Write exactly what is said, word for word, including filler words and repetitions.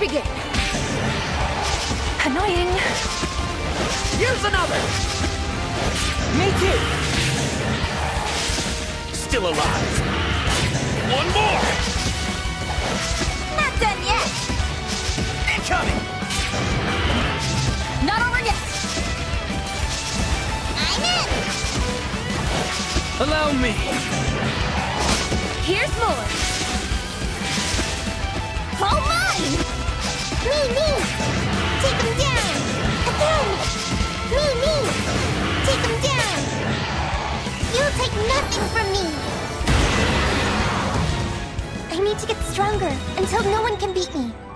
begin. Annoying. Here's another! Me too! Still alive. One more! Not done yet. Incoming! Not over yet. I'm in. Allow me. Here's more. All mine! Me, me! Take him down! Again! Me, me! Take him down! You'll take nothing from me! I need to get stronger until no one can beat me.